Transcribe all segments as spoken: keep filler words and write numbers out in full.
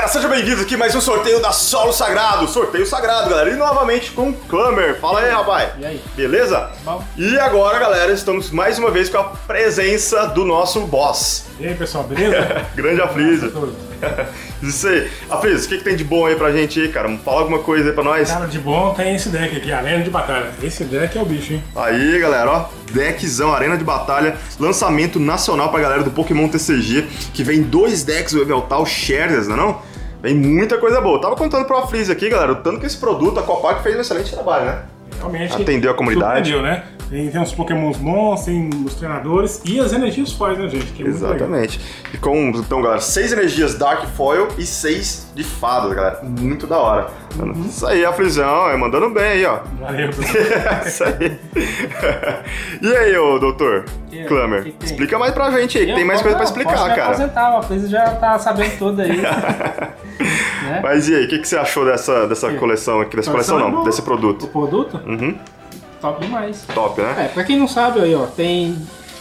galera, sejam bem-vindos aqui a mais um sorteio da Solo Sagrado. Sorteio sagrado, galera. E novamente com o Clummer. Fala aí, rapaz. E aí? Beleza? Bom. E agora, galera, estamos mais uma vez com a presença do nosso boss. E aí, pessoal, beleza? Grande Aflísio. Isso aí. Aflísio, o que, que tem de bom aí pra gente aí, cara? Fala alguma coisa aí pra nós. Cara, de bom tem esse deck aqui, Arena de Batalha. Esse deck é o bicho, hein? Aí, galera, ó. Deckzão, Arena de Batalha. Lançamento nacional pra galera do Pokémon T C G. Que vem dois decks, o Eveltal Shares, não é não? Vem muita coisa boa. Eu tava contando pro Aflísio aqui, galera, o tanto que esse produto, a Copac fez um excelente trabalho, né? Realmente. Atendeu a comunidade. Surpreendeu, né? Tem, tem uns pokémons bons, tem os treinadores e as energias foils, né, gente? Que é exatamente. E com, então, galera, seis energias Dark Foil e seis de fadas, galera. Muito da hora. Uhum. Isso aí, Aflisão, é mandando bem aí, ó. Valeu, isso aí. E aí, ô doutor que, Clummer, que que explica mais pra gente aí, que tem mais coisa pra explicar, posso me cara. apresentar, o Aflísio já tá sabendo tudo aí. Né? Mas e aí, o que, que você achou dessa, dessa coleção aqui? Dessa coleção, coleção não, é desse produto? O produto? Uhum. Top demais. Top, né? É, pra quem não sabe aí, ó, tem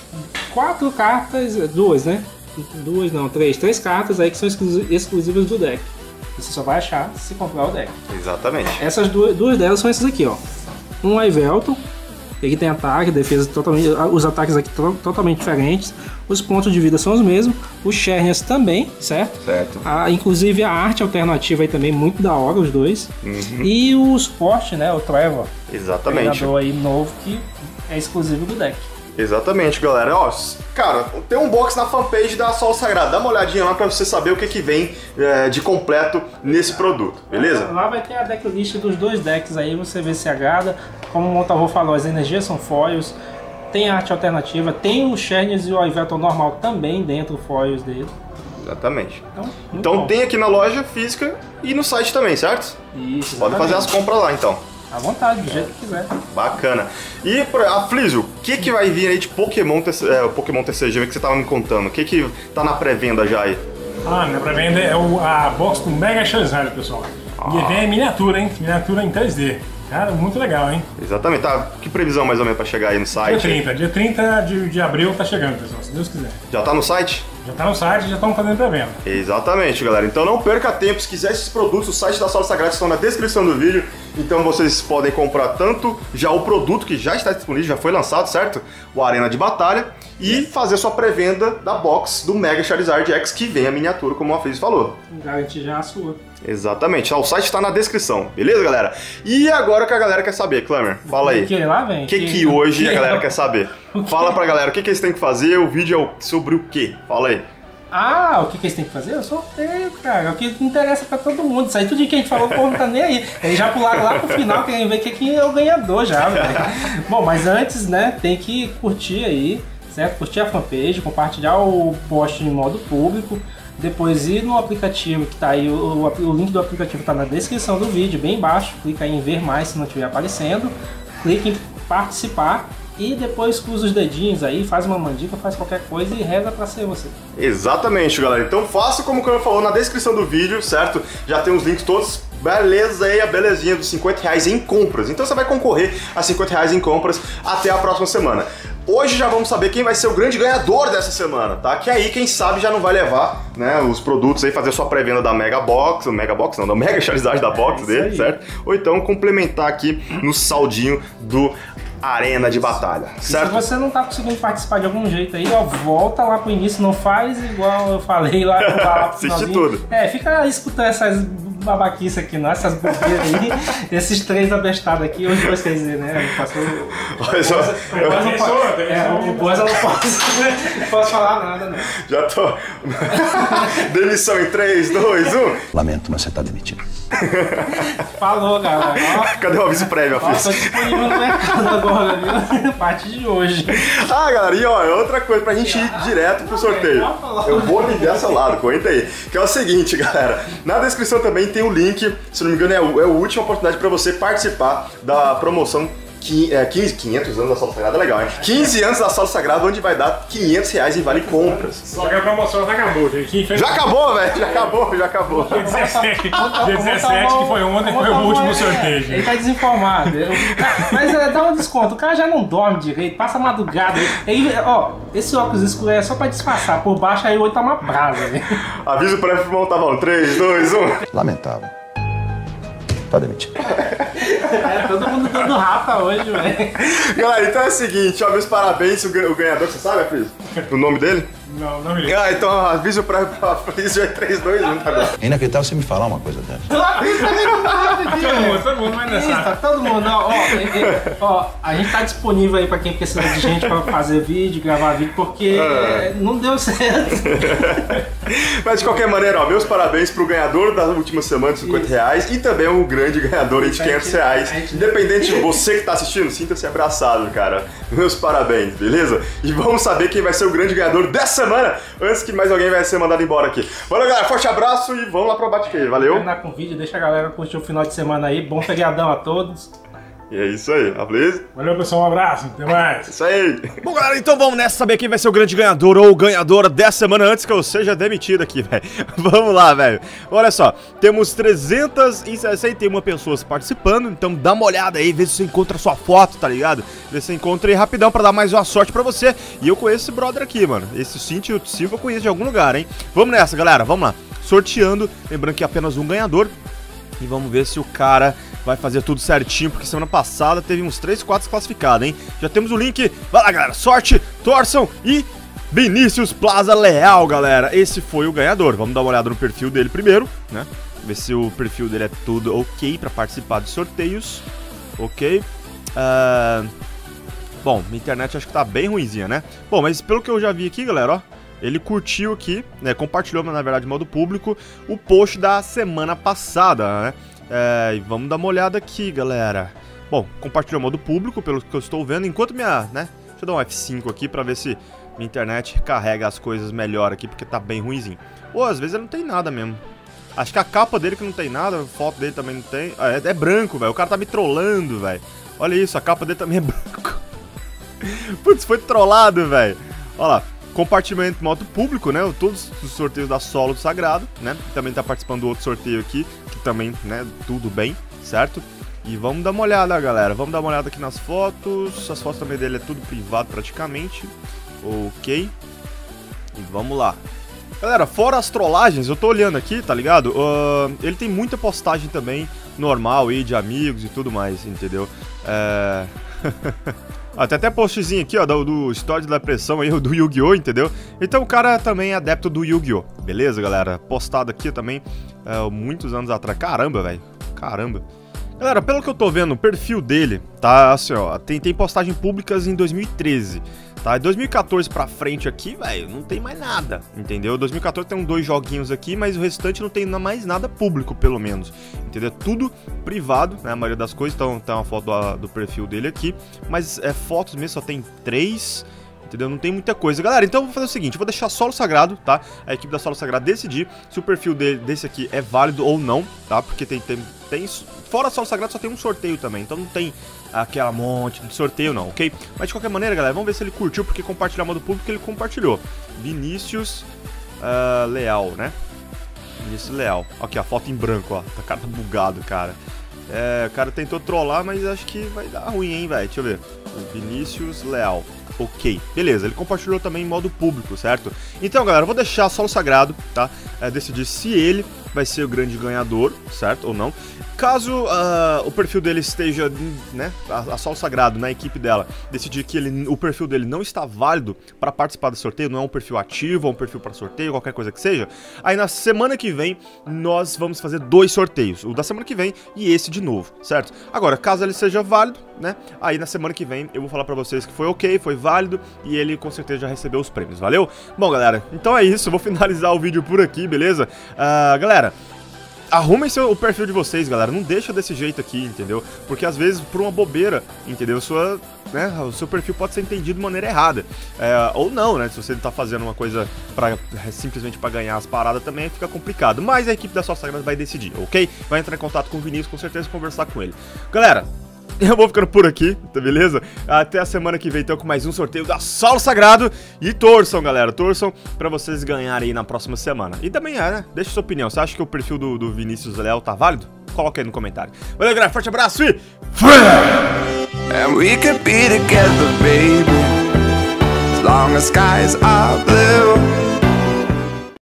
quatro cartas, duas, né? Duas não, três, três cartas aí que são exclusivas do deck. Você só vai achar se comprar o deck. Exatamente. Essas duas, duas delas são essas aqui, ó. Um Yveltal, que aqui tem ataque, defesa totalmente, os ataques aqui to totalmente diferentes. Os pontos de vida são os mesmos. Os Xerneas também, certo? Certo. A, inclusive a arte alternativa aí também, muito da hora os dois. Uhum. E o suporte, né? O Trevor. Exatamente. Treinador aí novo que é exclusivo do deck. Exatamente, galera. Ó, cara, tem um box na fanpage da Solo Sagrado. Dá uma olhadinha lá pra você saber o que, que vem é, de completo nesse produto, beleza? Lá vai ter a decklist dos dois decks aí, você vê se agrada. Como o Montavô falou, as energias são foils. Tem arte alternativa, tem o Xerneas e o Yveltal normal também dentro foils dele. Exatamente. Então, então tem aqui na loja física e no site também, certo? Isso, pode fazer as compras lá, então. À vontade, do jeito que quiser. Bacana. E, Aflísio, o que, que vai vir aí de Pokémon, é, Pokémon T C G que você tava me contando? O que, que tá na pré-venda já aí? Ah, na pré-venda é o, a box do Mega Charizard, pessoal. Ah. E vem miniatura, hein? Miniatura em três D. Cara, muito legal, hein? Exatamente. Tá, que previsão mais ou menos pra chegar aí no site? Dia trinta. Dia trinta de, de abril tá chegando, pessoal, se Deus quiser. Já tá no site? Já tá no site, já estamos fazendo pré-venda. Exatamente, galera. Então não perca tempo. Se quiser esses produtos, o site da Solo Sagrado estão na descrição do vídeo. Então vocês podem comprar tanto já o produto que já está disponível, já foi lançado, certo? O Arena de Batalha. E fazer sua pré-venda da box do Mega Charizard X, que vem a miniatura, como a Feliz falou. Garantir já a sua. Exatamente. O site está na descrição, beleza, galera? E agora que a galera quer saber, Clummer, fala aí. O que lá, vem? O que, que, que hoje que... a galera quer saber? Fala pra galera, o que, que eles têm que fazer? O vídeo é sobre o quê? Fala aí. Ah, o que, que eles têm que fazer? Eu sorteio, cara. O que interessa pra todo mundo. Isso aí tudo que a gente falou, o povo não tá nem aí. Eles já pularam lá pro final, querem ver quem é o ganhador já, velho. Bom, mas antes, né, tem que curtir aí, certo? Curtir a fanpage, compartilhar o post em modo público. Depois ir no aplicativo que tá aí, o, o link do aplicativo tá na descrição do vídeo, bem embaixo. Clica aí em ver mais se não estiver aparecendo. Clica em participar. E depois cruza os dedinhos aí, faz uma mandica, faz qualquer coisa e reza pra ser você. Exatamente, galera. Então faça como o Clummer falou na descrição do vídeo, certo? Já tem os links todos. Beleza aí, a belezinha dos cinquenta reais em compras. Então você vai concorrer a cinquenta reais em compras até a próxima semana. Hoje já vamos saber quem vai ser o grande ganhador dessa semana, tá? Que aí, quem sabe, já não vai levar, né, os produtos aí, fazer sua pré-venda da Mega Box, o Mega Box não, da Mega Charizard da Box é dele, aí. Certo? Ou então complementar aqui no saldinho do Arena de Batalha, certo? E se você não tá conseguindo participar de algum jeito aí, ó, volta lá pro início, não faz igual eu falei lá, lá pro assiste tudo. É, fica escutando essas babaquices aqui, não, essas bobeiras aí, esses três abestados aqui, os dois quer dizer, né? Passou. Olha só. O Boas eu não posso, não posso falar nada, não. Já tô. Demissão em três, dois, um. Lamento, mas você tá demitido. Falou, galera. Ó, cadê o aviso prévio, Aflísio? Tô disponível no mercado agora, viu? A partir de hoje. Ah, galera, e ó, outra coisa pra gente ir direto pro sorteio. Eu vou ligar seu lado, comenta aí. Que é o seguinte, galera. Na descrição também tem o link, se não me engano, é, o, é a última oportunidade pra você participar da promoção quinze, quinhentos anos da Solo Sagrado é legal, hein? quinze anos da Solo Sagrado, onde vai dar quinhentos reais em vale compras. Só que a promoção já acabou, gente. Já acabou, velho, já acabou, já acabou. Dia dezessete, dia dezessete que foi ontem, foi o último sorteio. Ele tá desinformado. Mas é, dá um desconto, o cara já não dorme direito, passa a madrugada. Aí, ó, esse óculos escuro é só pra disfarçar, por baixo aí o olho tá uma brasa, velho. Avisa o prévio pro montar, vamos, três, dois, um. Lamentável. Tá demitido. É, todo mundo dando rapa hoje, velho. Galera, então é o seguinte, ó, meus parabéns, o ganhador, você sabe, Afris? O nome dele? Não, não me lembro. Ah, então avisa o prévio pra Afris, é três, dois, um, tá bom. É inacreditável você me falar uma coisa dessa. Todo mundo, todo mundo vai nessa. Isso, tá todo mundo, ó, ó, é, ó, a gente tá disponível aí pra quem precisa de gente pra fazer vídeo, gravar vídeo, porque É. é, não deu certo. Mas de qualquer maneira, ó, meus parabéns pro ganhador da última semana de cinquenta reais e também o grande ganhador aí de quinhentos reais. Independente de você que tá assistindo, sinta-se abraçado, cara. Meus parabéns, beleza? E vamos saber quem vai ser o grande ganhador dessa semana, antes que mais alguém vai ser mandado embora aqui. Valeu, galera, forte abraço e vamos lá pro bate-queijo, valeu? Terminar com o vídeo, deixa a galera curtir o final de semana aí, bom feriadão a todos. E é isso aí, a beleza? Valeu, pessoal, um abraço, até mais. Isso aí. Bom, galera, então vamos nessa saber quem vai ser o grande ganhador ou ganhadora dessa semana antes que eu seja demitido aqui, velho. Vamos lá, velho. Olha só, temos trezentas e sessenta e uma pessoas participando, então dá uma olhada aí, vê se você encontra a sua foto, tá ligado? Vê se você encontra aí rapidão pra dar mais uma sorte pra você. E eu conheço esse brother aqui, mano. Esse Cíntia Silva eu conheço de algum lugar, hein? Vamos nessa, galera, vamos lá. Sorteando, lembrando que é apenas um ganhador. E vamos ver se o cara vai fazer tudo certinho, porque semana passada teve uns três, quatro classificados, hein? Já temos o link. Vai lá, galera. Sorte, torçam e Vinícius Plaza Leal, galera. Esse foi o ganhador. Vamos dar uma olhada no perfil dele primeiro, né? Ver se o perfil dele é tudo ok pra participar de sorteios. Ok. Uh... Bom, minha internet acho que tá bem ruinzinha, né? Bom, mas pelo que eu já vi aqui, galera, ó. Ele curtiu aqui, né, compartilhou, na verdade, de modo público, o post da semana passada, né? É, e vamos dar uma olhada aqui, galera. Bom, compartilhou modo público, pelo que eu estou vendo, enquanto minha, né? Deixa eu dar um F cinco aqui pra ver se minha internet carrega as coisas melhor aqui, porque tá bem ruimzinho. Ou às vezes ele não tem nada mesmo. Acho que a capa dele que não tem nada, a foto dele também não tem. Ah, é, é branco, velho. O cara tá me trollando, velho. Olha isso, a capa dele também é branco. Putz, foi trollado, velho. Olha lá. Compartilhamento em modo público, né? Todos os sorteios da Solo do Sagrado, né? Também tá participando do outro sorteio aqui, que também, né? Tudo bem, certo? E vamos dar uma olhada, galera. Vamos dar uma olhada aqui nas fotos. As fotos também dele é tudo privado praticamente. Ok. E vamos lá. Galera, fora as trollagens, eu tô olhando aqui, tá ligado? Uh, ele tem muita postagem também normal aí, de amigos e tudo mais, entendeu? É... Ah, tem até postzinho aqui, ó, do, do Story da Pressão aí, do Yu-Gi-Oh!, entendeu? Então o cara também é adepto do Yu-Gi-Oh!, beleza, galera? Postado aqui também, é, muitos anos atrás. Caramba, velho, caramba. Galera, pelo que eu tô vendo, o perfil dele, tá, assim, ó, tem, tem postagem públicas em dois mil e treze, tá? Em dois mil e quatorze pra frente aqui, velho, não tem mais nada, entendeu? dois mil e quatorze tem uns dois joguinhos aqui, mas o restante não tem mais nada público, pelo menos, entendeu? Tudo privado, né, a maioria das coisas, então tem uma foto do, do perfil dele aqui, mas é, fotos mesmo só tem três... Entendeu? Não tem muita coisa. Galera, então eu vou fazer o seguinte, eu vou deixar Solo Sagrado, tá? A equipe da Solo Sagrado decidir se o perfil dele, desse aqui é válido ou não, tá? Porque tem, tem, tem... Fora Solo Sagrado só tem um sorteio também, então não tem aquela monte de sorteio não, ok? Mas de qualquer maneira, galera, vamos ver se ele curtiu, porque compartilhar modo público ele compartilhou. Vinícius uh, Leal, né? Vinícius Leal. Aqui, a foto em branco, ó. O cara tá bugado, cara. É, o cara tentou trollar, mas acho que vai dar ruim, hein, velho? Deixa eu ver. Vinícius Leal. Ok, beleza, ele compartilhou também em modo público, certo? Então, galera, eu vou deixar Solo Sagrado, tá? É, decidir se ele vai ser o grande ganhador, certo? Ou não. Caso uh, o perfil dele esteja, né, a, a Solo Sagrado, na equipe dela, decidir que ele, o perfil dele não está válido para participar do sorteio, não é um perfil ativo, ou um perfil para sorteio, qualquer coisa que seja, aí na semana que vem nós vamos fazer dois sorteios, o da semana que vem e esse de novo, certo? Agora, caso ele seja válido, né, aí na semana que vem eu vou falar para vocês que foi ok, foi válido e ele com certeza já recebeu os prêmios, valeu? Bom, galera, então é isso, eu vou finalizar o vídeo por aqui, beleza? Uh, galera, arrumem seu, o perfil de vocês, galera. Não deixa desse jeito aqui, entendeu? Porque às vezes, por uma bobeira, entendeu? Sua, né, o seu perfil pode ser entendido de maneira errada. É, ou não, né? Se você tá fazendo uma coisa pra, simplesmente para ganhar as paradas também, fica complicado. Mas a equipe da Solo Sagrado vai decidir, ok? Vai entrar em contato com o Vinícius, com certeza, conversar com ele. Galera, eu vou ficando por aqui, tá beleza? Até a semana que vem, então, com mais um sorteio da Solo Sagrado. E torçam, galera, torçam pra vocês ganharem aí na próxima semana. E também é, né? Deixa sua opinião. Você acha que o perfil do, do Vinícius Leal tá válido? Coloca aí no comentário. Valeu, galera. Forte abraço e... And we could be together, baby, as long as skies are blue.